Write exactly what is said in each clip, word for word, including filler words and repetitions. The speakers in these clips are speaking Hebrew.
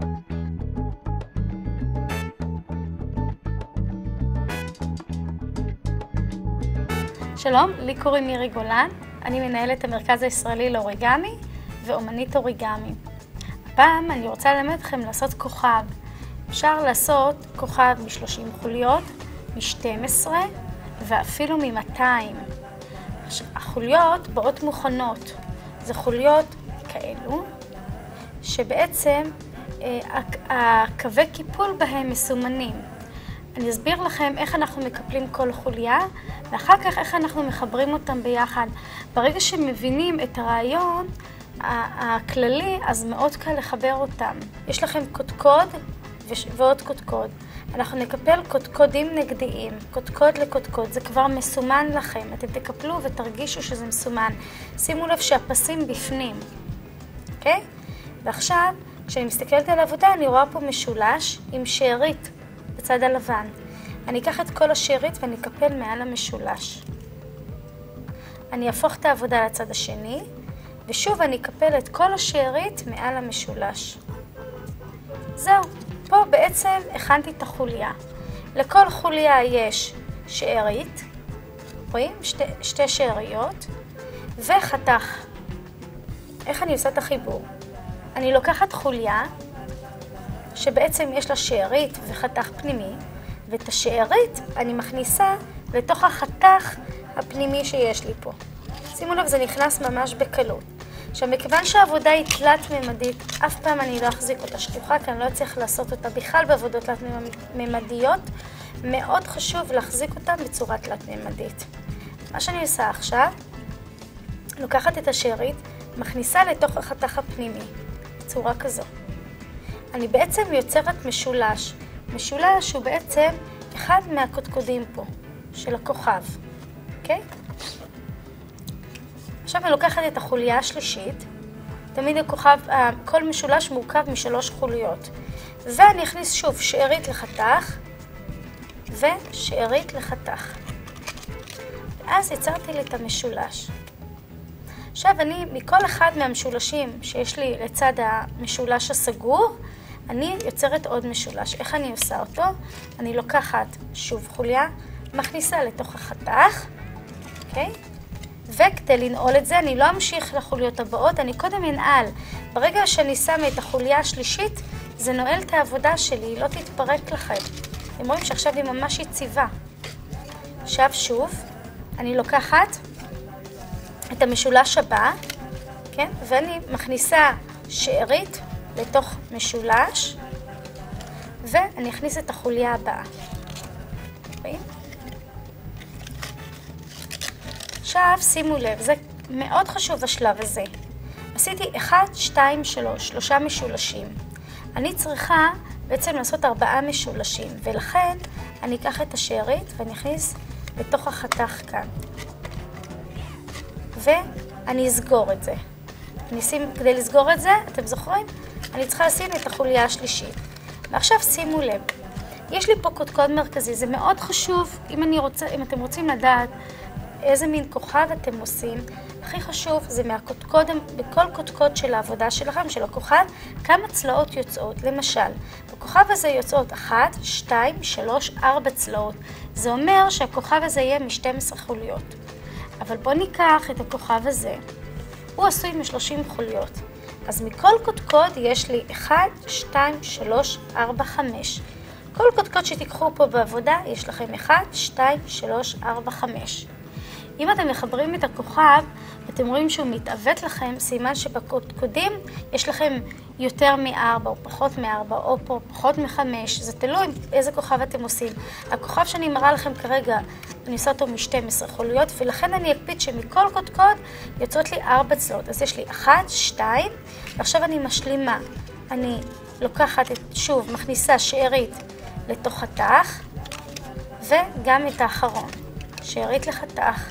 שלום, לי קוראים מירי גולן, אני מנהלת המרכז הישראלי לאוריגמי ואומנית אוריגמי. הפעם אני רוצה ללמד אתכם לעשות כוכב. אפשר לעשות כוכב מ-שלושים חוליות, מ-שתים עשרה ואפילו מ-מאתיים. החוליות באות מוכנות, זה חוליות כאלו, שבעצם הקווי קיפול בהם מסומנים. אני אסביר לכם איך אנחנו מקפלים כל חוליה, ואחר כך איך אנחנו מחברים אותם ביחד. ברגע שמבינים את הרעיון הכללי, אז מאוד קל לחבר אותם. יש לכם קודקוד ועוד קודקוד. אנחנו נקפל קודקודים נגדיים, קודקוד לקודקוד, זה כבר מסומן לכם. אתם תקפלו ותרגישו שזה מסומן. שימו לב שהפסים בפנים, אוקיי? ועכשיו, כשאני מסתכלת על העבודה, אני רואה פה משולש עם שארית בצד הלבן. אני אקח את כל השארית ואני אקפל מעל המשולש. אני אהפוך את העבודה לצד השני, ושוב אני אקפל את כל השארית מעל המשולש. זהו, פה בעצם הכנתי את החוליה. לכל חוליה יש שארית, רואים? שתי, שתי שאריות, וחתך. איך אני עושה את החיבור? אני לוקחת חוליה, שבעצם יש לה שארית וחתך פנימי, ואת השארית אני מכניסה לתוך החתך הפנימי שיש לי פה. שימו לב, זה נכנס ממש בקלות. עכשיו, מכיוון שהעבודה היא תלת-ממדית, אף פעם אני לא אחזיק אותה שטוחה, כי אני לא צריך לעשות אותה בכלל בעבודות תלת-ממדיות. מאוד חשוב להחזיק אותה בצורה תלת-ממדית. מה שאני עושה עכשיו, לוקחת את השארית, מכניסה לתוך החתך הפנימי, בצורה כזו. אני בעצם יוצרת משולש. משולש הוא בעצם אחד מהקודקודים פה, של הכוכב. אוקיי? עכשיו אני לוקחת את החוליה השלישית. תמיד הכוכב, כל משולש מורכב משלוש חוליות. ואני אכניס שוב שארית לחתך, ושארית לחתך. ואז יצרתי לי את המשולש. עכשיו אני, מכל אחד מהמשולשים שיש לי לצד המשולש הסגור, אני יוצרת עוד משולש. איך אני עושה אותו? אני לוקחת שוב חוליה, מכניסה לתוך החתך, אוקיי? וכדי לנעול את זה, אני לא אמשיך לחוליות הבאות, אני קודם אנעל. ברגע שאני שמה את החוליה השלישית, זה נועל את העבודה שלי, היא לא תתפרק לכם. אתם רואים שעכשיו היא ממש יציבה. עכשיו שוב, אני לוקחת את המשולש הבא, כן? ואני מכניסה שארית לתוך משולש, ואני אכניס את החוליה הבאה. רואים? עכשיו שימו לב, זה מאוד חשוב השלב הזה. עשיתי אחד, שתיים, שלוש, שלושה משולשים. אני צריכה בעצם לעשות ארבעה משולשים, ולכן אני אקח את השארית ואני אכניס לתוך החתך כאן. ואני אסגור את זה. אני שים, כדי לסגור את זה, אתם זוכרים? אני צריכה לשים את החוליה השלישית. ועכשיו שימו לב, יש לי פה קודקוד מרכזי, זה מאוד חשוב, אם, אני רוצה, אם אתם רוצים לדעת איזה מין כוכב אתם עושים, הכי חשוב זה מהקודקוד, בכל קודקוד של העבודה שלכם, של הכוכב, כמה צלעות יוצאות. למשל, בכוכב הזה יוצאות אחת, שתיים, שלוש, ארבע צלעות. זה אומר שהכוכב הזה יהיה מ-שתים עשרה חוליות. אבל בואו ניקח את הכוכב הזה, הוא עשוי מ-שלושים חוליות. אז מכל קודקוד יש לי אחת, שתיים, שלוש, ארבע, חמש. כל קודקוד שתיקחו פה בעבודה יש לכם אחת, שתיים, שלוש, ארבע, חמש. אם אתם מחברים את הכוכב, אתם רואים שהוא מתעוות לכם, סימן שבקודקודים יש לכם יותר מארבע או פחות מארבע או פה פחות מחמש, זה תלוי איזה כוכב אתם עושים. הכוכב שאני מראה לכם כרגע, אני עושה אותו מ-שתים עשרה חוליות, ולכן אני אקפיד שמכל קודקוד יוצאות לי ארבע צלעות. אז יש לי אחת, שתיים, ועכשיו אני משלימה. אני לוקחת, את, שוב, מכניסה שארית לתוך חתך, וגם את האחרון, שארית לחתך.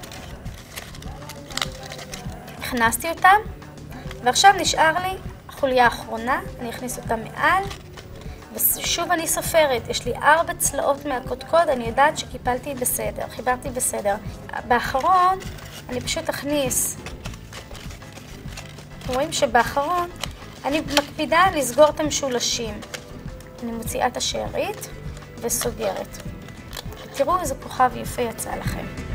הכנסתי אותם, ועכשיו נשאר לי החוליה האחרונה, אני אכניס אותה מעל, ושוב אני סופרת, יש לי ארבע צלעות מהקודקוד, אני יודעת שקיפלתי בסדר, חיברתי בסדר. באחרון אני פשוט אכניס, אתם רואים שבאחרון אני מקפידה לסגור את המשולשים. אני מוציאה את השארית וסוגרת. תראו איזה כוכב יפה יצא לכם.